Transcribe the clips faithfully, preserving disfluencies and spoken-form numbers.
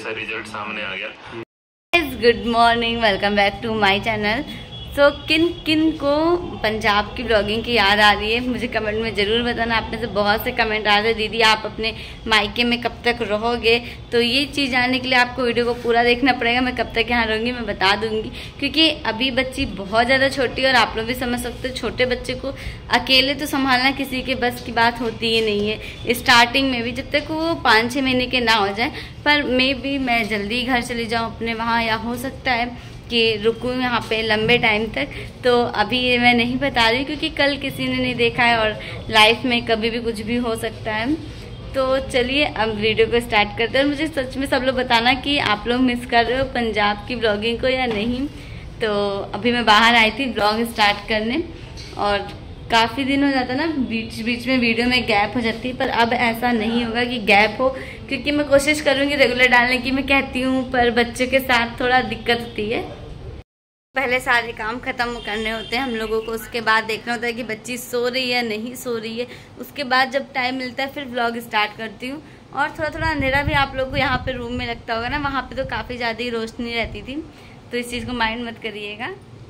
कैसा रिजल्ट सामने आ गया। Good morning, welcome back to my channel. So किन किन को पंजाब की ब्लॉगिंग की याद आ रही है मुझे कमेंट में ज़रूर बताना। आप में से बहुत से कमेंट आ रहे हैं, दीदी आप अपने मायके में कब तक रहोगे। तो ये चीज़ जानने के लिए आपको वीडियो को पूरा देखना पड़ेगा। मैं कब तक यहाँ रहूँगी मैं बता दूँगी, क्योंकि अभी बच्ची बहुत ज़्यादा छोटी है और आप लोग भी समझ सकते हो छोटे बच्चे को अकेले तो संभालना किसी के बस की बात होती ही नहीं है। स्टार्टिंग में भी जब तक वो पाँच छः महीने के ना हो जाए, पर मे भी मैं जल्दी घर चली जाऊँ अपने वहाँ, या हो सकता है कि रुकूँ यहाँ पे लंबे टाइम तक। तो अभी ये मैं नहीं बता रही क्योंकि कल किसी ने नहीं देखा है और लाइफ में कभी भी कुछ भी हो सकता है। तो चलिए अब वीडियो को स्टार्ट करते हैं। और मुझे सच में सब लोग बताना कि आप लोग मिस कर रहे हो पंजाब की ब्लॉगिंग को या नहीं। तो अभी मैं बाहर आई थी ब्लॉग स्टार्ट करने और काफ़ी दिन हो जाता ना, बीच बीच में वीडियो में गैप हो जाती है, पर अब ऐसा नहीं होगा कि गैप हो, क्योंकि मैं कोशिश करूँगी रेगुलर डालने की। मैं कहती हूँ पर बच्चों के साथ थोड़ा दिक्कत होती है। पहले सारे काम खत्म करने होते हैं हम लोगों को, उसके बाद देखना होता है कि बच्ची सो रही है नहीं सो रही है। उसके बाद जब टाइम मिलता है फिर व्लॉग स्टार्ट करती हूँ। और थोड़ा थोड़ा अंधेरा भी आप लोग को यहाँ पे रूम में लगता होगा ना, वहाँ पे तो काफ़ी ज़्यादा ही रोशनी रहती थी, तो इस चीज़ को माइंड मत करिएगा।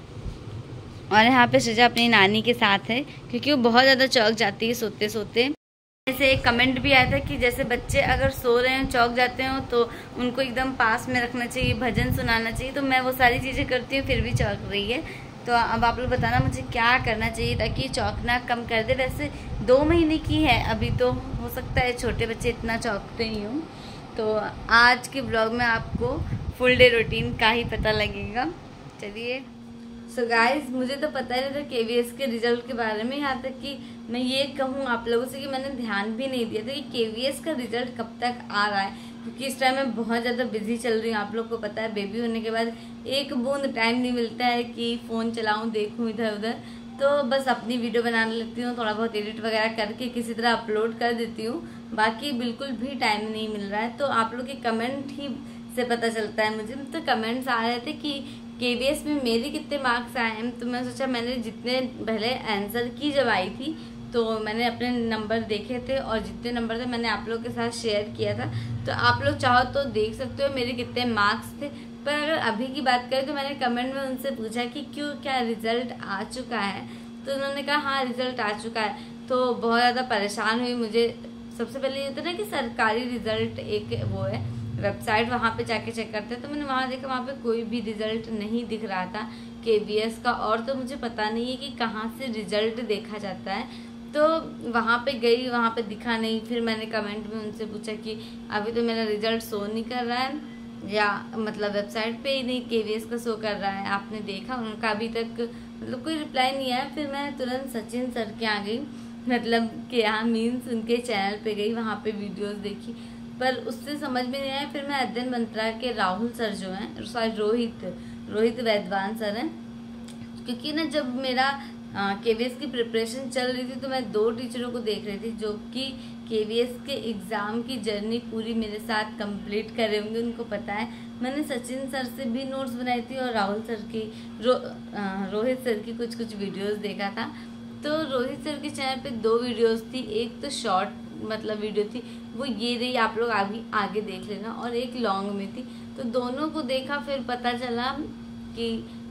और यहाँ पे सृजा अपनी नानी के साथ है क्योंकि वो बहुत ज़्यादा चौक जाती है सोते सोते। जैसे एक कमेंट भी आया था कि जैसे बच्चे अगर सो रहे हैं चौक जाते हो तो उनको एकदम पास में रखना चाहिए, भजन सुनाना चाहिए। तो मैं वो सारी चीज़ें करती हूँ फिर भी चौक रही है। तो अब आप लोग बताना मुझे क्या करना चाहिए ताकि चौकना कम कर दे। वैसे दो महीने की है अभी, तो हो सकता है छोटे बच्चे इतना चौकते ही हों। तो आज के ब्लॉग में आपको फुल डे रूटीन का ही पता लगेगा। चलिए सो so गाइज, मुझे तो पता ही नहीं था केवीएस के रिजल्ट के बारे में, यहाँ तक कि मैं ये कहूँ आप लोगों से कि मैंने ध्यान भी नहीं दिया था कि केवीएस का रिजल्ट कब तक आ रहा है, क्योंकि इस टाइम मैं बहुत ज़्यादा बिजी चल रही हूँ। आप लोग को पता है बेबी होने के बाद एक बूंद टाइम नहीं मिलता है कि फ़ोन चलाऊँ देखूँ इधर उधर। तो बस अपनी वीडियो बना लेती हूँ, थोड़ा बहुत एडिट वगैरह करके किसी तरह अपलोड कर देती हूँ, बाकी बिल्कुल भी टाइम नहीं मिल रहा है। तो आप लोग के कमेंट ही से पता चलता है मुझे। तो कमेंट्स आ रहे थे कि केवीएस में मेरे कितने मार्क्स आए हैं। तो मैं सोचा मैंने जितने पहले आंसर की जब आई थी तो मैंने अपने नंबर देखे थे और जितने नंबर थे मैंने आप लोग के साथ शेयर किया था। तो आप लोग चाहो तो देख सकते हो मेरे कितने मार्क्स थे। पर अगर अभी की बात करें तो मैंने कमेंट में उनसे पूछा कि क्यों, क्या रिजल्ट आ चुका है। तो उन्होंने कहा हाँ रिजल्ट आ चुका है। तो बहुत ज़्यादा परेशान हुई। मुझे सबसे पहले ये होता है ना कि सरकारी रिजल्ट एक वो है वेबसाइट, वहाँ पे जाके चेक करते हैं। तो मैंने वहाँ देखा, वहाँ पे कोई भी रिजल्ट नहीं दिख रहा था केवीएस का। और तो मुझे पता नहीं है कि कहाँ से रिजल्ट देखा जाता है। तो वहाँ पे गई, वहाँ पे दिखा नहीं। फिर मैंने कमेंट में उनसे पूछा कि अभी तो मेरा रिजल्ट शो नहीं कर रहा है, या मतलब वेबसाइट पे ही नहीं केवीएस का शो कर रहा है, आपने देखा? उनका अभी तक मतलब कोई रिप्लाई नहीं आया। फिर मैं तुरंत सचिन सर के आ गई, मतलब कि यहाँ मीन्स उनके चैनल पे गई, वहाँ पे वीडियोज़ देखी, पर उससे समझ में नहीं आया। फिर मैं अध्ययन मंत्रा के राहुल सर जो हैं, सॉरी रोहित रोहित वैद्वान सर हैं, क्योंकि ना जब मेरा केवीएस की प्रिपरेशन चल रही थी तो मैं दो टीचरों को देख रही थी जो कि केवीएस के एग्ज़ाम की जर्नी पूरी मेरे साथ कंप्लीट करे होंगे, उनको पता है। मैंने सचिन सर से भी नोट्स बनाई थी और राहुल सर की रो, आ, रोहित सर की कुछ कुछ वीडियोस देखा था। तो रोहित सर के चैनल पे दो वीडियोस थी, एक तो शॉर्ट मतलब वीडियो थी, वो ये रही, आप लोग आगे आगे देख लेना, और एक लॉन्ग में थी। तो दोनों को देखा, फिर पता चला कि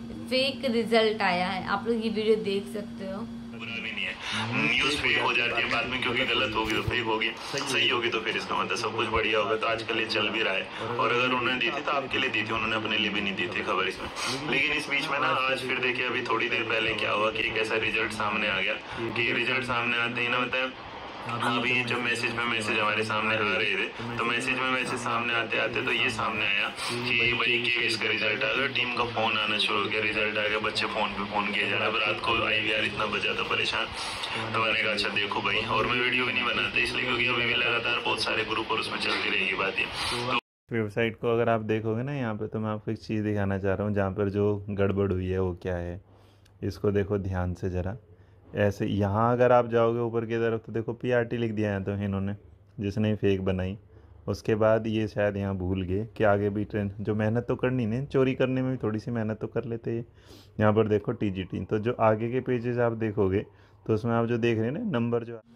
फेक रिजल्ट आया है। आप लोग ये वीडियो देख सकते हो। बुरा भी नहीं है, न्यूज़ फेक हो जाती है बाद में, क्योंकि गलत होगी तो फेक होगी, सही होगी तो फिर इसका मतलब सब कुछ बढ़िया होगा। तो आजकल ये चल भी रहा है, और अगर उन्होंने दी थी तो आपके लिए दी थी, उन्होंने अपने लिए भी नहीं दी थी खबर इसमें। लेकिन इस बीच में ना आज फिर देखिए अभी थोड़ी देर पहले क्या हुआ कि एक ऐसा रिजल्ट सामने आ गया कि रिजल्ट सामने आते ही ना मतलब अभी जब मैसेज में मैसेज हमारे सामने आ रहे थे, तो मैसेज में मैसेज सामने आते आते तो ये सामने आया कि भाई केवीएस का रिजल्ट आ गया। टीम का फोन आना शुरू हो गया, रिजल्ट आ गया, बच्चे फोन पे फोन किए जा रहे। अब रात को आई भी यार इतना बचा था परेशान, तो मैंने कहा अच्छा देखो भाई। और मैं वीडियो भी नहीं बनाता इसलिए क्योंकि अभी भी लगातार बहुत सारे ग्रुप और उसमें चलती रहेगी बातें। तो वेबसाइट को अगर आप देखोगे ना यहाँ पे, तो मैं आपको एक चीज़ दिखाना चाह रहा हूँ जहाँ पर जो गड़बड़ हुई है वो क्या है। इसको देखो ध्यान से ज़रा। ऐसे यहाँ अगर आप जाओगे ऊपर की तरफ तो देखो पीआरटी लिख दिया है तो इन्होंने, जिसने फेक बनाई। उसके बाद ये शायद यहाँ भूल गए कि आगे भी ट्रेन जो मेहनत तो करनी नहीं, चोरी करने में भी थोड़ी सी मेहनत तो कर लेते हैं। यहाँ पर देखो टीजीटी, तो जो आगे के पेजेस आप देखोगे तो उसमें आप जो देख रहे हैं ना नंबर जो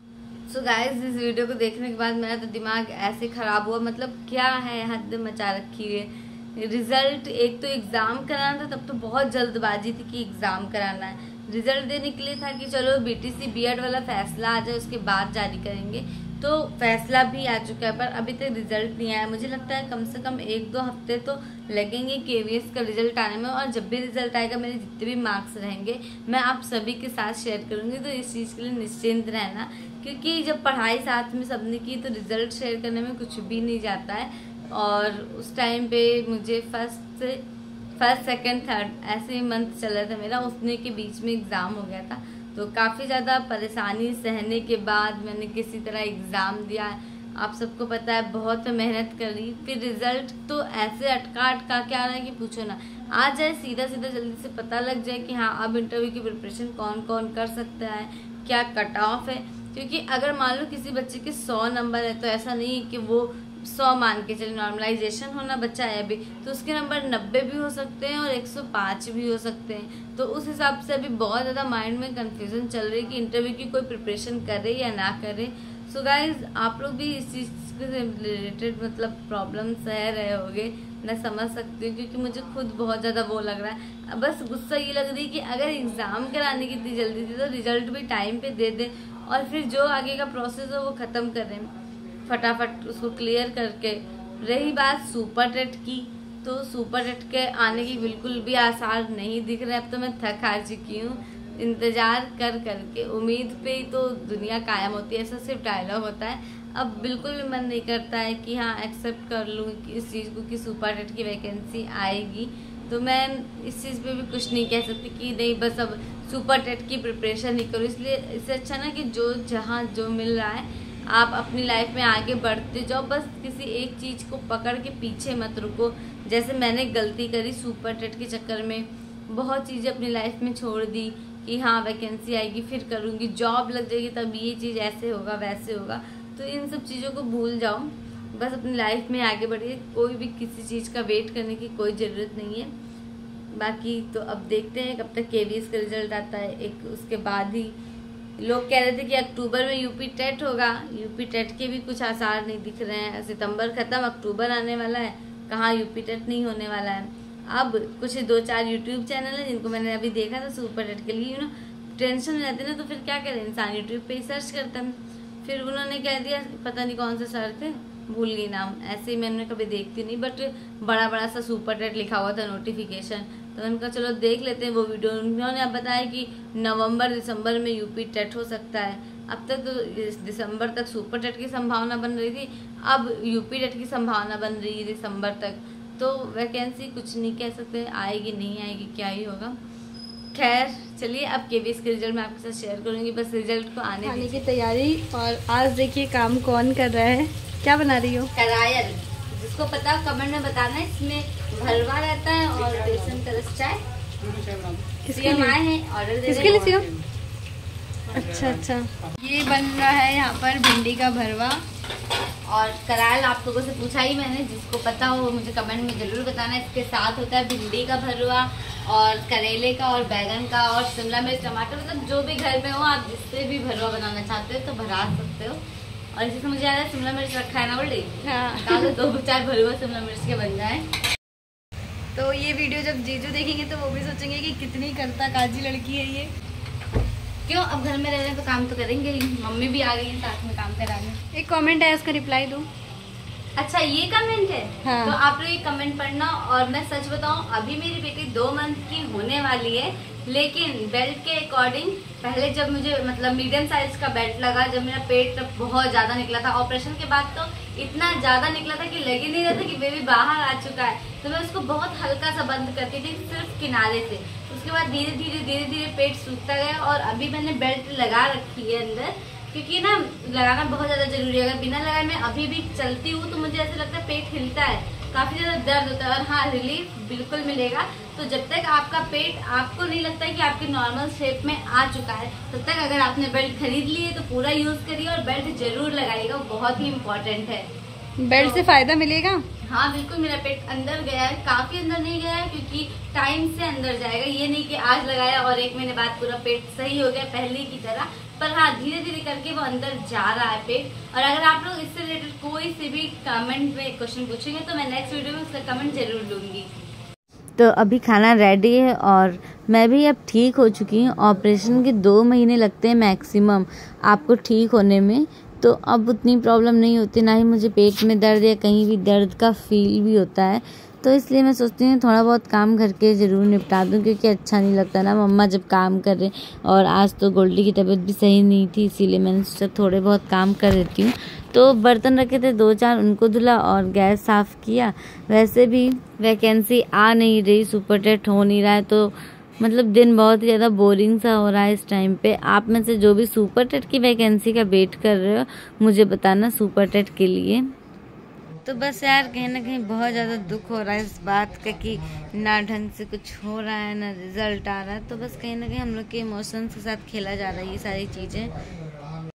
सो गाइस इस वीडियो को देखने के बाद मेरा तो दिमाग ऐसे खराब हुआ, मतलब क्या है, हद मचा रखी है। रिजल्ट, एक तो एग्जाम कराना था, तब तो बहुत जल्दबाजी थी कि एग्जाम कराना है। रिजल्ट देने के लिए था कि चलो बीटीसी बीएड वाला फैसला आ जाए उसके बाद जारी करेंगे, तो फैसला भी आ चुका है पर अभी तक रिजल्ट नहीं आया। मुझे लगता है कम से कम एक दो हफ्ते तो लगेंगे केवीएस का रिजल्ट आने में, और जब भी रिजल्ट आएगा मेरे जितने भी मार्क्स रहेंगे मैं आप सभी के साथ शेयर करूंगी, तो इस चीज़ के लिए निश्चिंत रहना, क्योंकि जब पढ़ाई साथ में सबने की तो रिजल्ट शेयर करने में कुछ भी नहीं जाता है। और उस टाइम पे मुझे फर्स्ट से फर्स्ट सेकेंड थर्ड ऐसे ही मंथ चल रहा था मेरा, उसने के बीच में एग्ज़ाम हो गया था, तो काफ़ी ज़्यादा परेशानी सहने के बाद मैंने किसी तरह एग्ज़ाम दिया। आप सबको पता है बहुत मेहनत करी, फिर रिज़ल्ट तो ऐसे अटका अटका के आ रहा है कि पूछो ना। आ जाए सीधा सीधा जल्दी से पता लग जाए कि हाँ अब इंटरव्यू की प्रिपरेशन कौन कौन कर सकता है, क्या कट ऑफ है। क्योंकि अगर मान लो किसी बच्चे के सौ नंबर है तो ऐसा नहीं कि वो सौ मान के चले, नॉर्मलाइजेशन होना बच्चा है अभी, तो उसके नंबर नब्बे भी हो सकते हैं और एक सौ पाँच भी हो सकते हैं। तो उस हिसाब से अभी बहुत ज़्यादा माइंड में कंफ्यूजन चल रही है कि इंटरव्यू की कोई प्रिपरेशन करे या ना करे। सो गाइज आप लोग भी इस चीज़ से रिलेटेड मतलब प्रॉब्लम सह रहे होगे, मैं समझ सकती हूँ, क्योंकि मुझे खुद बहुत ज़्यादा वो लग रहा है। बस गुस्सा ये लग रही है कि अगर एग्ज़ाम कराने की इतनी जल्दी थी तो रिजल्ट भी टाइम पे दे दे, और फिर जो आगे का प्रोसेस है वो ख़त्म करें फटाफट उसको क्लियर करके। रही बात सुपर टेट की, तो सुपर टेट के आने की बिल्कुल भी आसार नहीं दिख रहे। अब तो मैं थक हार चुकी हूँ इंतज़ार कर करके, उम्मीद पे ही तो दुनिया कायम होती है, ऐसा सिर्फ डायलॉग होता है। अब बिल्कुल भी मन नहीं करता है कि हाँ एक्सेप्ट कर लूँ इस चीज़ को कि सुपर टेट की वैकेंसी आएगी, तो मैं इस चीज़ पे भी कुछ नहीं कह सकती कि नहीं बस अब सुपर टेट की प्रिपरेशन ही करूँ। इसलिए इससे अच्छा ना कि जो जहाँ जो मिल रहा है आप अपनी लाइफ में आगे बढ़ते जाओ, बस किसी एक चीज़ को पकड़ के पीछे मत रुको। जैसे मैंने गलती करी सुपर टेट के चक्कर में, बहुत चीज़ें अपनी लाइफ में छोड़ दी कि हाँ वैकेंसी आएगी फिर करूँगी, जॉब लग जाएगी तब ये चीज़ ऐसे होगा वैसे होगा, तो इन सब चीज़ों को भूल जाओ, बस अपनी लाइफ में आगे बढ़िए। कोई भी किसी चीज़ का वेट करने की कोई ज़रूरत नहीं है। बाकी तो अब देखते हैं कब तक केवीएस का रिजल्ट आता है। एक उसके बाद ही लोग कह रहे थे कि अक्टूबर में यूपी टेट होगा, यूपी टेट के भी कुछ आसार नहीं दिख रहे हैं। सितंबर खत्म, अक्टूबर आने वाला है, कहाँ यूपी टेट नहीं होने वाला है। अब कुछ दो चार यूट्यूब चैनल हैं जिनको मैंने अभी देखा था सुपर टेट के लिए, यू नो टेंशन में रहते ना, तो फिर क्या करें इंसान यूट्यूब पे ही सर्च करता है। फिर उन्होंने कह दिया, पता नहीं कौन से सर थे, भूल गई नाम, ऐसे ही मैंने कभी देखती नहीं, बट बड़ा बड़ा सा सुपर टेट लिखा हुआ था नोटिफिकेशन, तो मैंने कहा चलो देख लेते हैं वो वीडियो। उन्होंने अब बताया कि नवंबर दिसंबर में यूपी टेट हो सकता है। अब तक तो दिसंबर तक सुपर टेट की संभावना बन रही थी, अब यूपी टेट की संभावना बन रही है दिसंबर तक। तो वैकेंसी कुछ नहीं कह सकते, आएगी नहीं आएगी क्या ही होगा। खैर चलिए अब केवीएस के रिजल्ट मैं आपके साथ शेयर करूंगी, बस रिजल्ट को आने आने की तैयारी। और आज देखिए काम कौन कर रहा है, क्या बना रही हो? करायल, जिसको पता कमेंट में बताना। इसमें भरवा रहता है और बेसन का रस चाय। किसके लिए आए हैं ऑर्डर दे किसके लिए सीओ? अच्छा अच्छा, ये बन रहा है यहाँ पर भिंडी का भरवा। और करायल आप लोगों से पूछा ही मैंने, जिसको पता हो वो मुझे कमेंट में जरूर बताना। इसके साथ होता है भिंडी का भरवा और करेले का और बैगन का और शिमला मिर्च टमाटर, मतलब जो भी घर में हो आप जिससे भी भरवा बनाना चाहते हो तो भरा सकते हो। और जिससे मुझे याद है शिमला मिर्च रखा है ना बोल हाँ। दो चार भरवा शिमला मिर्च के बन जाए। तो ये वीडियो जब जीजू देखेंगे तो वो भी सोचेंगे कि कितनी करता काजी लड़की है ये। क्यों, अब घर में रह रहे हैं तो काम तो करेंगे ही, मम्मी भी आ गई है साथ में काम कराने। एक कमेंट है उसका रिप्लाई दो। अच्छा ये कमेंट है, हाँ। तो आप लोग ये कमेंट पढ़ना। और मैं सच बताऊं, अभी मेरी बेटी दो मंथ की होने वाली है, लेकिन बेल्ट के अकॉर्डिंग पहले जब मुझे मतलब मीडियम साइज का बेल्ट लगा, जब मेरा पेट बहुत ज्यादा निकला था ऑपरेशन के बाद, तो इतना ज्यादा निकला था कि लग ही नहीं रहा था कि बेबी बाहर आ चुका है, तो मैं उसको बहुत हल्का सा बंद करती थी सिर्फ किनारे से। उसके बाद धीरे धीरे धीरे धीरे पेट सूखता गया और अभी मैंने बेल्ट लगा रखी है अंदर, क्योंकि ना लगाना बहुत ज्यादा जरूरी है। अगर बिना लगाए मैं अभी भी चलती हूँ तो मुझे ऐसा लगता है पेट हिलता है, काफी ज्यादा दर्द होता है। और हाँ, रिलीफ बिल्कुल मिलेगा। तो जब तक आपका पेट आपको नहीं लगता है कि आपके नॉर्मल शेप में आ चुका है, तब तक अगर आपने बेल्ट खरीद ली है तो पूरा यूज करिए और बेल्ट जरूर लगाइएगा, बहुत ही इम्पोर्टेंट है। बेल्ट से फायदा मिलेगा? हाँ बिल्कुल, मेरा पेट अंदर गया है, काफी अंदर नहीं गया है क्योंकि टाइम से अंदर जाएगा। ये नहीं कि आज लगाया और एक महीने बाद पूरा पेट सही हो गया पहले की तरह, पर हाँ धीरे धीरे करके वो अंदर जा रहा है पेट। और अगर आप लोग इससे रिलेटेड कोई से भी कमेंट में क्वेश्चन पूछेंगे तो मैं नेक्स्ट वीडियो में उसका कमेंट जरूर लूँगी। तो अभी खाना रेडी है और मैं भी अब ठीक हो चुकी हूँ। ऑपरेशन के दो महीने लगते हैं मैक्सिमम आपको ठीक होने में, तो अब उतनी प्रॉब्लम नहीं होती, ना ही मुझे पेट में दर्द या कहीं भी दर्द का फील भी होता है। तो इसलिए मैं सोचती हूँ थोड़ा बहुत काम घर के ज़रूर निपटा दूँ, क्योंकि अच्छा नहीं लगता ना मम्मा जब काम कर रहे। और आज तो गोल्डी की तबीयत भी सही नहीं थी, इसीलिए मैंने सोचा थोड़े बहुत काम कर देती हूँ। तो बर्तन रखे थे दो चार, उनको धुला और गैस साफ़ किया। वैसे भी वैकेंसी आ नहीं रही, सुपर टेट हो नहीं रहा है, तो मतलब दिन बहुत ही ज़्यादा बोरिंग सा हो रहा है इस टाइम पे। आप में से जो भी सुपर टेट की वैकेंसी का वेट कर रहे हो मुझे बताना सुपर टेट के लिए। तो बस यार कहीं ना कहीं बहुत ज़्यादा दुख हो रहा है इस बात का कि ना ढंग से कुछ हो रहा है ना रिजल्ट आ रहा है। तो बस कहीं ना कहीं हम लोग के इमोशंस के साथ खेला जा रहा है ये सारी चीज़ें।